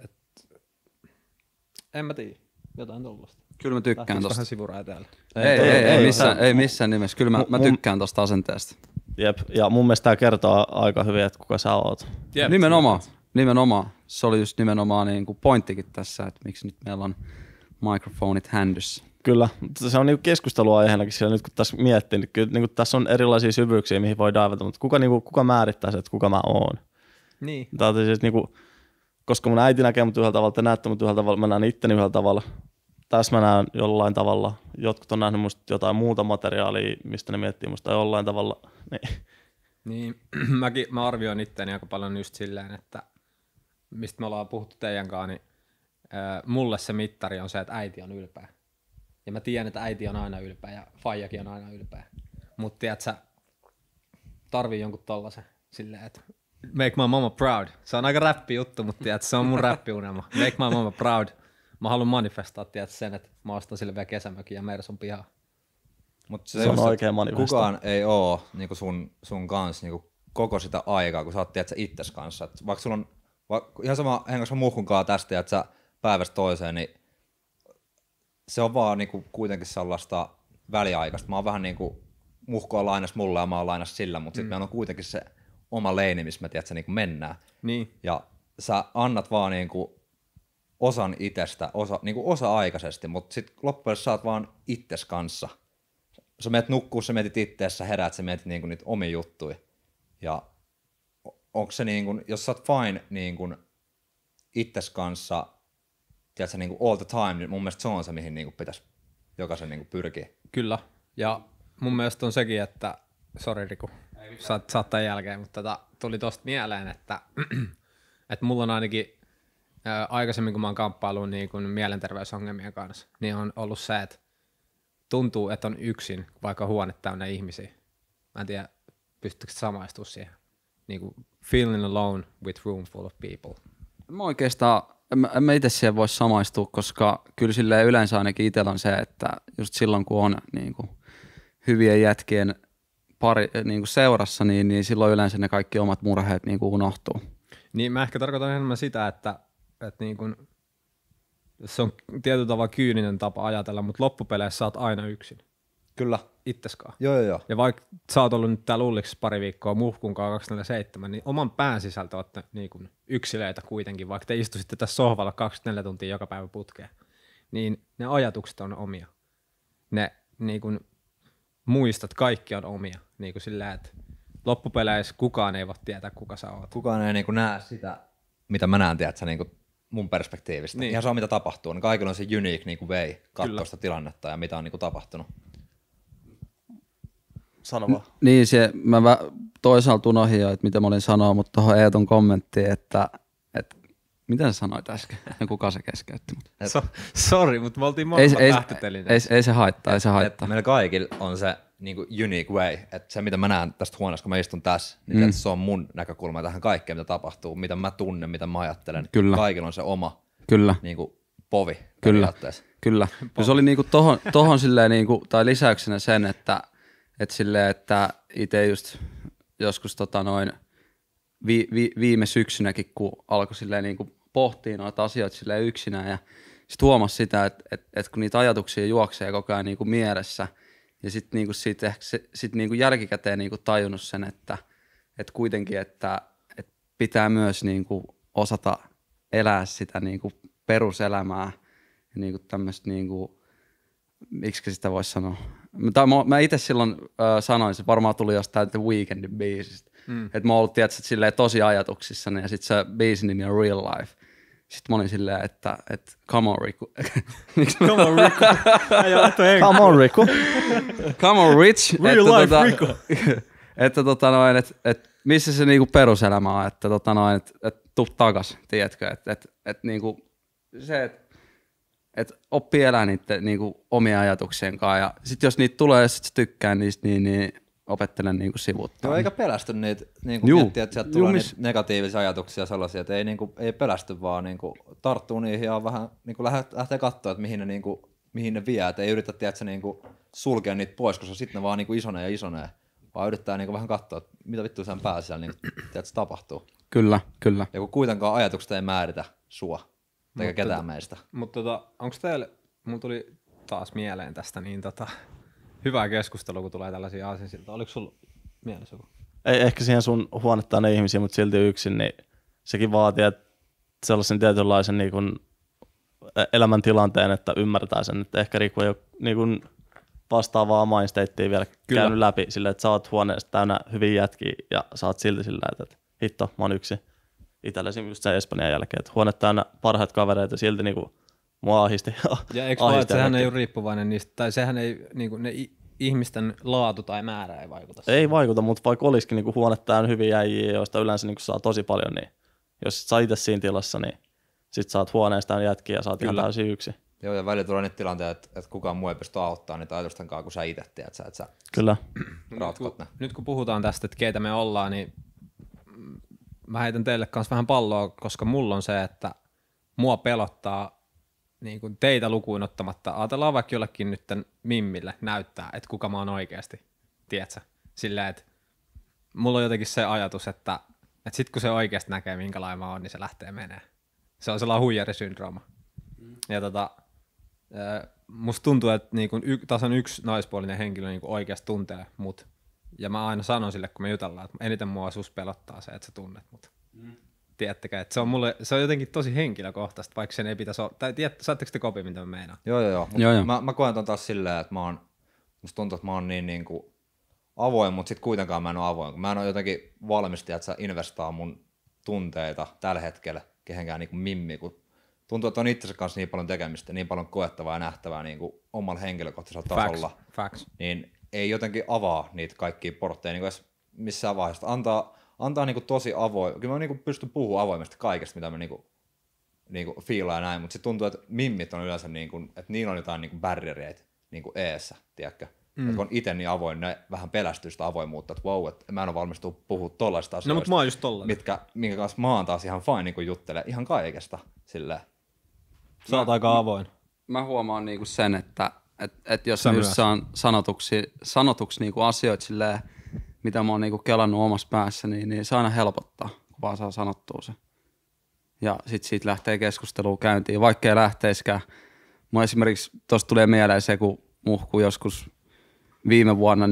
en mä tiedä, jotain tollaista. Kyllä mä tykkään tosta. Vähän sivuraiteella. Ei missään nimessä. Kyllä mä tykkään tosta asenteesta. Jep, ja mun mielestä tää kertoo aika hyvin, että kuka sä oot. Jep. Nimenomaan. Se oli just nimenomaan niin kuin pointtikin tässä, että miksi nyt meillä on mikrofonit händyssä. Kyllä, mutta se on niinku keskusteluaiheenakin siellä nyt kun tässä miettii, niin kyllä niinku tässä on erilaisia syvyyksiä, mihin voi daivata, mutta kuka määrittää se, että kuka mä oon? Niin. Tää on siis niinku, koska mun äiti näkee mut yhdellä tavalla, te näette mut yhdellä tavalla, mä näen itteni yhdellä tavalla. Tässä mä näen jollain tavalla. Jotkut on nähnyt musta jotain muuta materiaalia, mistä ne miettii musta jollain tavalla. Niin, mä arvioin itteni aika paljon just silleen, että mistä me ollaan puhuttu teidän kanssa, niin mulle se mittari on se, että äiti on ylpeä. Ja mä tiedän, että äiti on aina ylpeä ja faijakin on aina ylpeä. Mut tiedät sä, tarvii jonkun tollasen silleen, että make my mama proud. Se on aika räppi juttu, mutta tiedät, se on mun räppiunelma. Make my mama proud. Mä haluan manifestaa sen, että mä ostan sille vielä kesämökin ja Mersun pihaa. Mut se on oikein manifesto. Kukaan ei oo niinku sun kanssa niinku koko sitä aikaa, kun sä oot itses kanssa. Et vaikka sulla on ihan sama hengossa muhkunkaan tästä, että sä päivästä toiseen, niin se on vaan niinku kuitenkin sellaista väliaikaista. Mä oon vähän niinku muhkua lainas mulle ja mä oon lainas sillä, mutta sitten meillä on kuitenkin se oma leini, missä me niinku mennään. Niin. Ja sä annat vaan niinku osan itsestä, niinku osa-aikaisesti, mutta sitten loppujen sä oot vaan itses kanssa. Sä menet nukkuu, sä mietit ittees, sä herät, sä mietit niinku niitä omia juttuja. Ja onko se niinku, jos sä oot fine niinku itses kanssa, tiedätkö, niinku all the time, niin mun mielestä se on se, mihin niinku pitäisi jokaisen niinku pyrkiä. Kyllä. Ja mun mielestä on sekin, että, sori Riku, saat tämän jälkeen, mutta tuli tosta mieleen, että mulla on ainakin aikaisemmin, kun mä oon kamppailuun niin kun mielenterveysongelmien kanssa, niin on ollut se, että tuntuu, että on yksin, vaikka huone täynnä ihmisiä. Mä en tiedä, pystytkö samaistumaan siihen. Niin kuin feeling alone with room full of people. Mä oikeastaan, en mä itse siihen voi samaistua, koska kyllä silleen yleensä ainakin itsellä on se, että just silloin kun on niin kuin hyvien jätkien niin kuin seurassa, niin silloin yleensä ne kaikki omat murheet niin kuin unohtuu. Niin mä ehkä tarkoitan enemmän sitä, että niin kuin, se on tietyllä tavalla kyyninen tapa ajatella, mutta loppupeleissä sä oot aina yksin. Kyllä. Itteskaan. Joo. Ja vaikka sä oot ollut nyt täällä Ulliksessa pari viikkoa muhkunkaan 247, niin oman pään sisältä ootte niin kuin yksilöitä kuitenkin, vaikka te istuisitte tässä sohvalla 24 tuntia joka päivä putkeen, niin ne ajatukset on omia. Ne niin kuin, muistat, kaikki on omia. Niin kuin sillä, että loppupeleissä kukaan ei voi tietää, kuka sä oot. Kukaan ei niinku näe sitä, mitä mä näen, tiedätkö, niinku mun perspektiivistä. Niin. Ihan saa mitä tapahtuu. Niin kaikilla on se unique niinku way katsoa sitä tilannetta ja mitä on niinku tapahtunut. Sano vaan. Niin, mä toisaalta unohdin jo, että mitä mä olin sanoa, mutta tuohon Eeton kommenttiin, että mitä sä sanoit äsken? Kuka se keskeytti mut? Sori, mutta me oltiin molemmat lähtötelineet. Ei se haittaa. Meillä kaikilla on se niinku unique way, että se mitä mä näen tästä huoneesta, kun mä istun tässä, niin se on mun näkökulma tähän kaikkeen, mitä tapahtuu, mitä mä tunnen, mitä mä ajattelen. Kyllä. Kaikilla on se oma niinku povi. Kyllä. Se oli niinku tohon silleen niinku, tai lisäyksenä sen, että silleen, että itse just joskus viime syksynäkin, kun alkoi silleen niinku pohtia noita asioita silleen yksinään ja sitten huomasi sitä, että kun niitä ajatuksia juoksee koko ajan niinku mielessä ja sitten niinku sit ehkä sit niinku jälkikäteen niinku tajunnut sen, että kuitenkin, että pitää myös niinku osata elää sitä niinku peruselämää ja niinku tämmöistä, niinku, miksi sitä voisi sanoa. Mä itse silloin sanoin, se varmaan tuli jostain The Weekndin biisistä, että mä oon ollut silleen tosi ajatuksissani ja sitten se biisin nimi on Real Life. Sitten mä olin silleen, että come on Riku. Come on Riku. Come on Riku. Come on Rich. Real life Riku. Että missä se niinku peruselämä on, että tuu takas, tiedätkö, että niinku se, että oppii elää niiden niinku omia ajatuksien kanssa ja sit jos niitä tulee ja sit sä tykkää niistä, niin opettelen niinku sivuuttaa. Joo, eikä pelästy niitä, niinku miettiä, että sieltä tulee niitä negatiivisia ajatuksia sellaisia, että ei pelästy vaan niinku tarttuu niihin ja vähän niinku lähtee katsoa, että mihin ne vie, että ei yritä niinku sulkea niitä pois, koska sitten ne vaan niinku isonee, vaan yrittää niinku vähän katsoa, että mitä vittua sen päässä siellä niinku, tapahtuu. Kyllä. Ja kun kuitenkaan ajatukset ei määritä sua, eikä ketään meistä. Mutta onko teille, mun tuli taas mieleen tästä, niin hyvää keskustelua, kun tulee tällaisia aasinsiltoja. Oliko sulla mielessä joku? Ei ehkä siihen sun huonetta ne ihmisiä, mutta silti yksin, niin sekin vaatii että sellaisen tietynlaisen niin kuin elämäntilanteen, että ymmärtää sen, että ehkä Riku ei ole niin kuin vastaavaa mindstatea vielä käynyt läpi sillä, että sä oot huoneesta täynnä hyvin jätkiä ja sä oot silti sillä, että hitto, mä oon yksin. Itsellä just sen Espanjan jälkeen, että huone täynnä parhaat kavereita silti niinku mua ahisti. Ja eikö vaan, että sehän ei ole riippuvainen niistä, tai sehän ei, niinku, ne ihmisten laatu tai määrä ei vaikuta. Ei vaikuta, mutta vaikka olisikin niinku huone täynnä hyviä jäjiä, joista yleensä niinku saa tosi paljon, niin jos sä itse siinä tilassa, niin sit sä oot huoneesta täynnä jätkiä ja sä oot ihan täysin yksin. Joo, ja välillä tulee niitä tilanteita, että kukaan muu ei pysty auttamaan niitä ajatusten kanssa, kun sä itse tiedät, että sä Kyllä. ratkot ne. Nyt kun puhutaan tästä, että keitä me ollaan, niin mä heitän teille kanssa vähän palloa, koska mulla on se, että mua pelottaa niin kuin teitä lukuun ottamatta. Ajatellaan vaikka jollekin nyt mimmille näyttää, että kuka mä oon oikeasti, tiedätkö? Silleen, että mulla on jotenkin se ajatus, että sit kun se oikeasti näkee minkälainen mä oon, niin se lähtee menee. Se on sellainen huijarisyndrooma. Ja musta tuntuu, että niin kuin tasan yksi naispuolinen henkilö niin kuin oikeasti tuntee mut. Ja mä aina sanon sille, kun me jutellaan, että eniten mua sus pelottaa se, että sä tunnet mut. Tiedättekö, että se on jotenkin tosi henkilökohtaista, vaikka sen ei pitäisi olla. Tai saatteko te kopia, mitä mä meinaan? Joo. Mä koen ton taas silleen, että musta tuntuu, että mä oon niin kuin avoin, mutta sit kuitenkaan mä en ole avoin. Mä en ole jotenkin valmis, että sä investaa mun tunteita tällä hetkellä kehenkään niin kuin mimmiin, kun tuntuu, että on itsensä kanssa niin paljon tekemistä, niin paljon koettavaa ja nähtävää niin kuin omalla henkilökohtaisella tasolla. Facts. Niin ei jotenkin avaa niitä kaikkia portteja niin edes missään vaiheessa. Antaa niinku tosi avoin. Kyllä mä niinku pystyn puhumaan avoimesti kaikesta, mitä mä niinku fiilaan ja näin, mutta se tuntuu, että mimmit on yleensä, niinku, että niillä on jotain niinku barriereitä niinku eessä, tiedätkö? Että kun on itse niin avoin, ne vähän pelästyy sitä avoimuutta, että wow, että mä en ole valmistunut puhua tollaista asioista. No mutta mä oon just tollainen. Minkä kanssa mä oon taas ihan fine niinku juttelee ihan kaikesta silleen. Sä oot aika avoin. Mä huomaan niinku sen, että jos mä just saan sanotuksi niinku asioita silleen, mitä mä oon niinku kelannut omassa päässä, niin se aina helpottaa, kun vaan saa sanottua se. Ja sit siitä lähtee keskusteluun käyntiin, vaikka ei lähteiskään. Mä esimerkiksi, tosta tulee mieleen se, kun muhku joskus viime vuonna,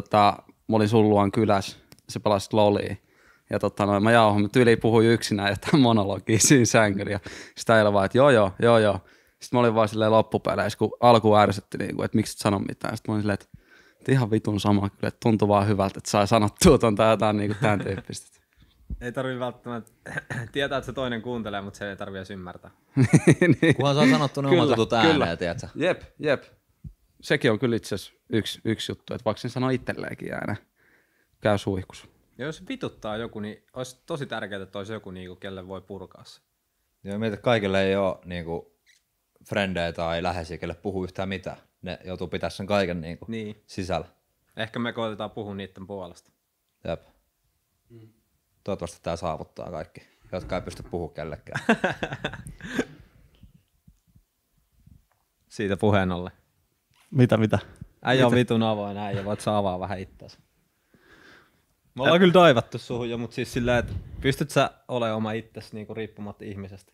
mä olin sun luon kylässä, se pelasi LOLia. Ja mä tyyliin puhuin yksinään jotain monologia siinä sänkyllä. Ja sitä ei vaan, että joo. Sitten mä olin vaan silleen loppupeleissä, kun alkuun ärsytti, että miksi et sano mitään. Sitten mä olin silleen, että ihan vitun sama kyllä, että tuntuu vaan hyvältä, että saa sanottua tai jotain niin tämän tyyppistä. Ei tarvii välttämättä tietää, että se toinen kuuntelee, mutta se ei tarvii edes ymmärtää. niin. Kunhan saa sanottu ne omat jutut ääneen, tiedätkö? Jep. Sekin on kyllä itse asiassa yksi juttu, että vaikka sen sanoo itselleenkin ääneen, käy suihkus. Ja jos vituttaa joku, niin olisi tosi tärkeää, että olisi joku, kelle voi purkaa se. Joo, meitä kaikille ei ole niinku frendejä tai läheisiä, kelle puhuu yhtään mitään. Ne joutuu pitää sen kaiken niin. sisällä. Ehkä me koitetaan puhua niiden puolesta. Jep. Toivottavasti tämä saavuttaa kaikki, jotka ei pysty puhumaan kellekään. Siitä puheen ollen. Mitä? Äijä on vitun avoin, äijä. Voit sä avaa vähän itseäsi. Me ollaan kyllä daivattu suhun jo, mutta siis silleen, että pystyt sä olemaan oma itsesi niinku riippumatta ihmisestä?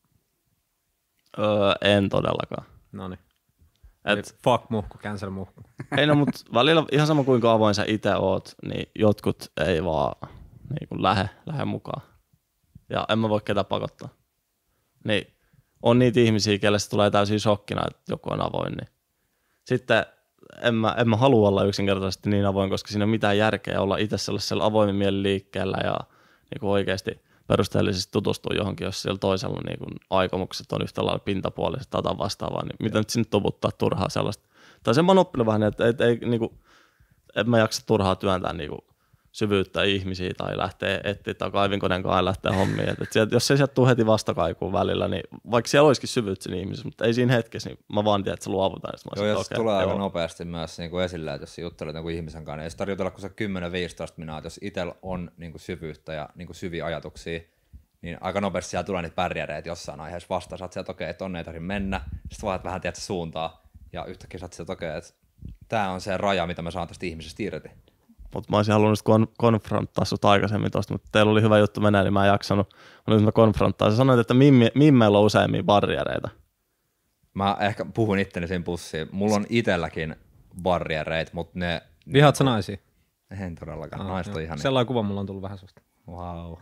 En todellakaan. Noniin. Fuck muhku, cancel muhku. Ei no, mutta välillä ihan sama kuinka avoin sä itse oot, niin jotkut ei vaan niin kuin lähde mukaan. Ja en mä voi ketään pakottaa. Niin on niitä ihmisiä, kelle se tulee täysin shokkina, että joku on avoin. Niin. Sitten en mä halua olla yksinkertaisesti niin avoin, koska siinä ei ole mitään järkeä olla itse sellaisella avoimin mielen liikkeellä ja niin kuin oikeasti perusteellisesti tutustua johonkin, jos siellä toisella niin kuin aikomukset on yhtä lailla pintapuoliset tai vastaavaa, niin mitä nyt sinne tuputtaa turhaa sellaista. Tai sen mä oon oppinut vähän, että niin kuin, en mä jaksa turhaa työntää niin kuin syvyyttä ihmisiä tai lähtee etsiä tai kaivinkoneen kanssa lähtee hommiin. Jos ei sieltä tule heti vastakaikuun välillä, niin vaikka siellä olisikin syvyyttä siinä ihmisessä, mutta ei siinä hetkessä, niin mä vaan tiedän, että se luovutaan. Joo, ja se tulee aika nopeasti myös niin kuin esille, että jos juttelet jonkun ihmisen kanssa, niin ei se tarvitse olla kuin se 10-15 minuuttia, jos itsellä on niin kuin syvyyttä ja niin kuin syviä ajatuksia, niin aika nopeasti siellä tulee niitä barriereita jossain aiheessa vastaan. Sä oot sieltä, okei, että tonne ei tarvitse mennä, sitten vaat vähän tiedät suuntaa, ja yhtäkkiä sä oot sieltä, okei, että tää on se raja, mitä mä saan tästä ihmisestä irti. Mutta mä olisin halunnut konfronttaa sut aikaisemmin tosta, mutta teillä oli hyvä juttu mennä, niin mä en jaksanut. Nyt mä konfronttaan. Sä sanoit, että mimmeillä on useammia barriereita. Mä ehkä puhun itteni siinä pussiin. Mulla on itelläkin barriereita, mutta ne... Vihaat sä naisia? En todellakaan. Naiset on ihan... Sellainen kuva mulla on tullut vähän susta. Wow.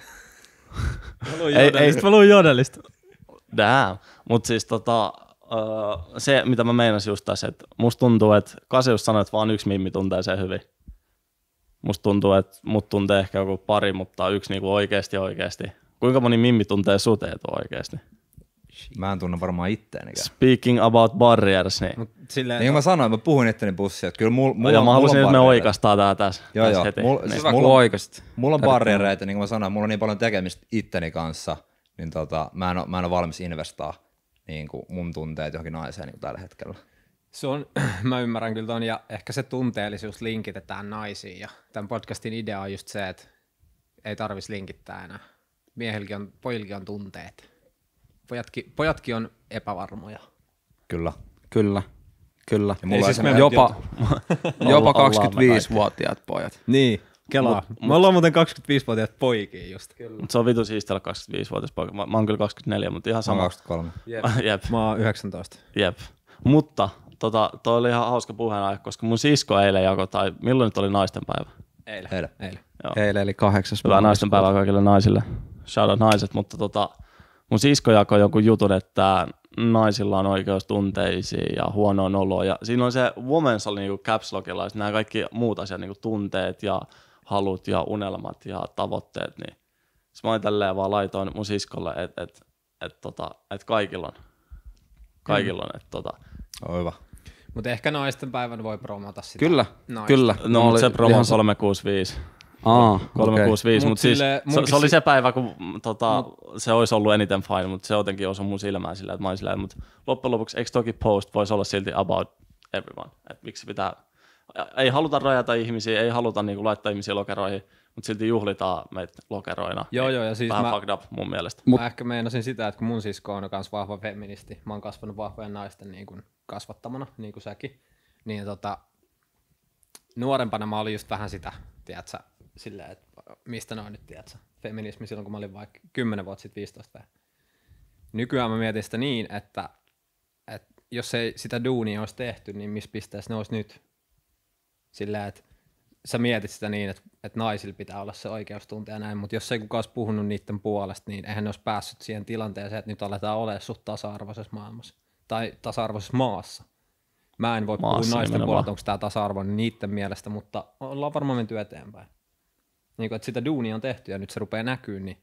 Ei sit mä luin jodelista. Damn. Mut siis se, mitä mä meinasin just tässä, että musta tuntuu, että Kase just sanoi, että vaan yksi mimmi tuntee sen hyvin. Musta tuntuu, että mut tuntee ehkä joku pari, mutta yksi niinku oikeesti. Kuinka moni mimmi tuntee sut Eetu oikeesti? Mä en tunne varmaan itteenikään. Speaking about barriers, niin. Silleen, Niin kuin mä sanoin, mä puhuin itteni pussiin, että kyllä mulla ja on, mä halusin, että me barriereita. oikastaa tää tässä heti. Hyvä, kun oikeasti. Mulla on barriereita, niin kuin mä sanoin, mulla on niin paljon tekemistä itteni kanssa, niin mä en ole valmis investaa niin kuin mun tunteet johonkin naiseen niin kuin tällä hetkellä. se on, mä ymmärrän kyllä ton, ja ehkä se tunteellisuus linkitetään naisiin, ja tämän podcastin idea on just se, että ei tarvitsisi linkittää enää. Pojillekin on tunteet. Pojatkin on epävarmoja. Kyllä. Kyllä. Ja mulla siis ei Jopa 25-vuotiaat pojat. Niin, kelaa. Me ollaan muuten 25-vuotiaat poikia just. Mut se on vitu siistellä 25-vuotias poika. Mä oon kyllä 24, mutta ihan Mä sama. oon 23. Jep. Mä oon 19. Jep. Mutta toi oli ihan hauska puheenaihe, koska mun sisko eilen jakoi, tai milloin nyt oli naistenpäivä? Eilen. Joo. Eilen eli 8. Hyvää naistenpäivää kaikille naisille. Shout out naiset, mutta mun sisko jakoi jonkun jutun, että naisilla on oikeus tunteisiin ja huonoon oloon. Ja siinä on se women's oli niinku caps lockilla, ja nämä kaikki muut asiat, niinku tunteet ja halut ja unelmat ja tavoitteet. Niin. Sitten mä olin tälleen vaan laitoin mun siskolle, että kaikilla on. Kaikilla on, On hyvä. Mutta ehkä naisten päivän voi promota sitä. Kyllä, naista. kyllä. No, mutta se promo ihan on 365. 365, Mut mutta siis silleen, se oli se päivä, kun se olisi ollut eniten fine, mutta se jotenkin osui mun silmään sillä, että mä olin silleen, mutta loppujen lopuksi eikö toki post voisi olla silti about everyone, että miksi pitää, ei haluta rajata ihmisiä, ei haluta niinku laittaa ihmisiä lokeroihin, mutta silti juhlitaan meitä lokeroina. Joo, ja siis vähän mä- fucked up mun mielestä. Mä ehkä meinasin sitä, että kun mun sisko on myös vahva feministi, mä oon kasvanut vahvojen naisten niin kuin kasvattamana, niin kuin säkin, niin nuorempana mä olin just vähän sitä, tiedätkö, silleen, että mistä noin nyt, tiedätkö, feminismi silloin, kun mä olin vaikka 10 vuotta sitten 15 päivää. Nykyään mä mietin sitä niin, että jos ei sitä duunia olisi tehty, niin missä pisteessä ne olisi nyt? Silleen, että sä mietit sitä niin, että naisilla pitää olla se oikeus tuntea ja näin, mutta jos ei kukaan olisi puhunut niiden puolesta, niin eihän ne olisi päässyt siihen tilanteeseen, että nyt aletaan olemaan sut tasa-arvoisessa maailmassa tai tasa-arvoisessa maassa. Mä en voi puhua Maassa naisten nimenomaan. puolelta, onko tämä tasa-arvoinen niiden mielestä, mutta ollaan varmaan menty eteenpäin. Niin kuin, että sitä duunia on tehty ja nyt se rupeaa näkyy, niin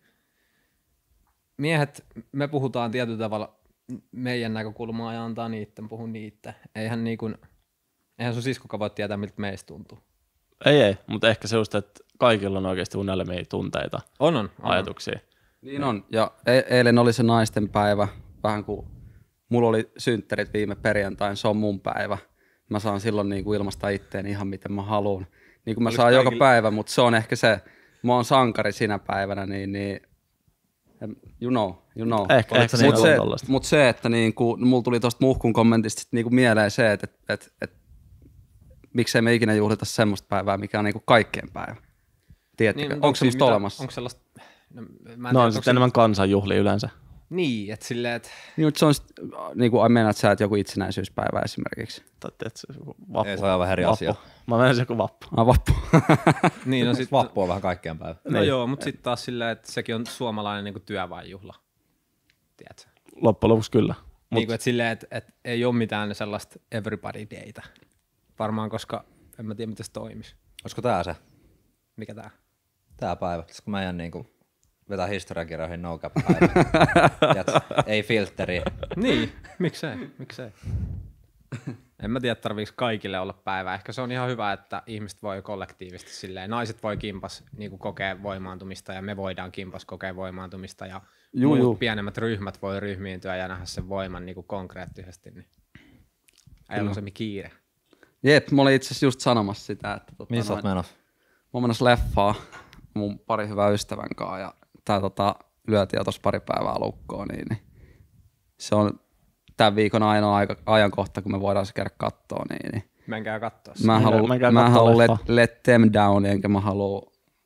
miehet, me puhutaan tietyllä tavalla meidän näkökulmaa ja antaa niitten puhua niitten. Eihän sun siskokaan voi tietää, miltä meistä tuntuu. Ei, mutta ehkä se just, että kaikilla on oikeasti unelmia, tunteita, On. ajatuksia. Niin on. Ja eilen oli se naisten päivä, vähän kuin mulla oli synttärit viime perjantain, se on mun päivä. Mä saan silloin niin kuin ilmaista itteeni ihan miten mä haluan. Niin kuin mä saan joka päivä, mutta se on ehkä se, mä oon sankari sinä päivänä, niin you know. Ehkä se Mutta on tollaista. mut se, että niinku, mulla tuli tuosta Muhkun kommentista niinku mieleen se, että miksei me ikinä juhlita semmoista päivää, mikä on niinku kaikkien päivä. Tiedättekö? Niin, onko semmoista olemassa? Onko sellaista? No, mä en No tiedä, on onko sitten enemmän kansanjuhlia yleensä. Niin, että silleen, että Niin, mutta se on niinku meinaat sä, että joku itsenäisyyspäivä esimerkiksi. Tai tiedätkö, joku vappu. Ei, se on aivan eri asia. Mä menen joku vappu. Vappu. niin, no sit, Vappu on vähän kaikkien päivä. no joo, mutta sitten taas silleen, että sekin on suomalainen niinku työväenjuhla. Tiedätkö? Loppujen lopuksi kyllä. Niin kuin, että silleen, että ei ole mitään sellaista everybody dayta. Varmaan, koska en mä tiedä, miten se toimisi. Olisiko tää se? Mikä tää? Tää päivä. Kun meidän niinku vetää historiakirjoihin no cap päivä. Ei filtteriä. Niin, miksei. En mä tiedä, tarviiko kaikille olla päivä. Ehkä se on ihan hyvä, että ihmiset voi kollektiivisesti silleen. Naiset voi kimpas niin kokea voimaantumista ja me voidaan kimpas kokea voimaantumista ja muut pienemmät ryhmät voi ryhmiintyä ja nähdä sen voiman niin konkreettisesti. Niin. Ei ollut se kiire. Jep, mä olin itse asiassa just sanomassa sitä, että Missä oot menossa? mä oon menossa leffaa mun pari hyvää ystävän kanssa ja tää lyötiin jo tossa pari päivää lukkoon, niin se on tämän viikon ainoa ajankohta, kun me voidaan se käydä kattoo, niin Menkää kattoo. mä haluan let them down, enkä mä haluan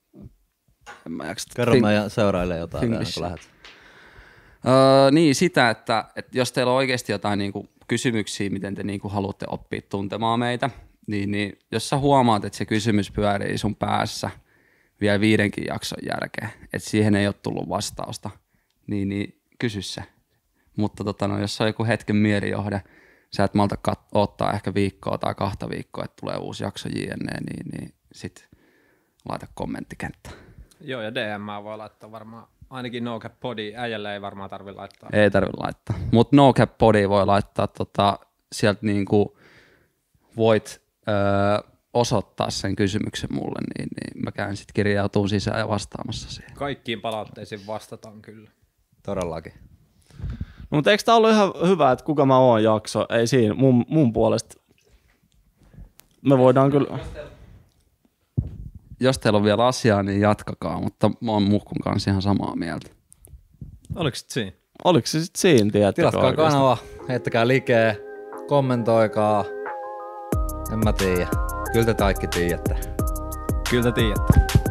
Kerro meidän seuraille jotain vielä, kun lähdet. Niin, sitä, että jos teillä on oikeasti jotain niinku kysymyksiä, miten te niinku haluatte oppia tuntemaan meitä, niin jos sä huomaat, että se kysymys pyörii sun päässä vielä 5 jakson jälkeen, että siihen ei ole tullut vastausta, niin kysy se. Mutta jos on joku hetken mielijohde, sä et malta odottaa ehkä viikkoa tai 2 viikkoa, että tulee uusi jakso JNE, niin sit laita kommenttikenttä. Joo, ja DM voi laittaa varmaan. Ainakin No Cap Podi, äijälle ei varmaan tarvitse laittaa. Ei tarvitse laittaa, mutta No Cap Podi voi laittaa, sieltä niinku voit osoittaa sen kysymyksen mulle, niin mä käyn sitten kirjautuun sisään ja vastaamassa siihen. Kaikkiin palautteisiin vastataan kyllä. Todellakin. No, mutta eikö tää ollut ihan hyvä, että kuka mä oon jakso? Ei siinä, mun puolesta. Me voidaan kyllä... Jos teillä on vielä asiaa, niin jatkakaa, mutta mä oon Muhkun kanssa ihan samaa mieltä. Oliko sit siinä? Oliko se sitten siinä, tiedättekö Tilatkaa oikeasti? kanava, heittäkää likeä, kommentoikaa. En mä tiedä. Kyllä te kaikki tiedätte. Kyllä te tiedätte.